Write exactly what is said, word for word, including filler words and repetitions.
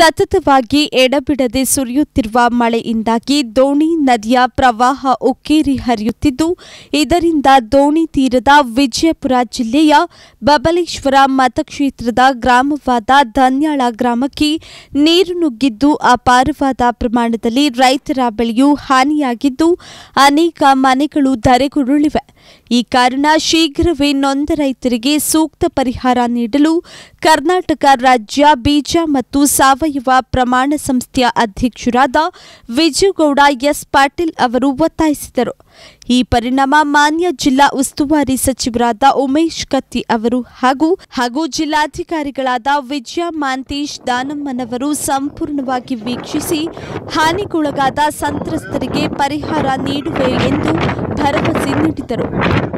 ಸತತವಾಗಿ ಎಡಬಿಡದೆ ಸುರಿಯುತ್ತಿರುವ ಮಳೆಯಿಂದಾಗಿ ದೋಣಿ ನದಿಯ ಪ್ರವಾಹ ಉಕ್ಕೇರಿ ಹರಿಯುತ್ತಿದ್ದು, ಇದರಿಂದ ದೋಣಿ ತೀರದ ವಿಜಯಪುರ ಜಿಲ್ಲೆಯ ಬಬಲೇಶ್ವರ ಮತಕ್ಷೇತ್ರದ ಗ್ರಾಮವಾದ ಧನ್ಯಾಳ ಗ್ರಾಮಕ್ಕೆ ನೀರು ನುಗ್ಗಿದ್ದು ಅಪಾರವಾದ ಪ್ರಮಾಣದಲ್ಲಿ ರೈತರ ಬೆಳೆಯೂ ಹಾನಿಯಾಗಿದ್ದು, ಅನೇಕ ಮನೆಗಳು ಧರೆಗುರುಳಿವೆ. ಈ ಕಾರಣ ಶೀಘ್ರವೇ ನೊಂದ ರೈತರಿಗೆ ಸೂಕ್ತ ಪರಿಹಾರ ನೀಡಲು ಕರ್ನಾಟಕ ರಾಜ್ಯ ಬೀಜ ಮತ್ತು ಸಾವಯವ ಪ್ರಮಾಣ ಸಂಸ್ಥೆಯ ಅಧ್ಯಕ್ಷರಾದ ವಿಜಯಗೌಡ ಎಸ್ ಪಾಟೀಲ್ ಅವರು ಒತ್ತಾಯಿಸಿದರು. ಈ ಪರಿಣಾಮ ಮಾನ್ಯ ಜಿಲ್ಲಾ ಉಸ್ತುವಾರಿ ಸಚಿವರಾದ ಉಮೇಶ್ ಕತ್ತಿ ಅವರು ಹಾಗೂ ಹಾಗೂ ಜಿಲ್ಲಾಧಿಕಾರಿಗಳಾದ ವಿಜಯ ಮಾಂತೇಶ್ ದಾನಮ್ಮನವರು ಸಂಪೂರ್ಣವಾಗಿ ವೀಕ್ಷಿಸಿ ಹಾನಿಗೊಳಗಾದ ಸಂತ್ರಸ್ತರಿಗೆ ಪರಿಹಾರ ನೀಡುವೆ ಎಂದು ಭರವಸೆ ನೀಡಿದರು.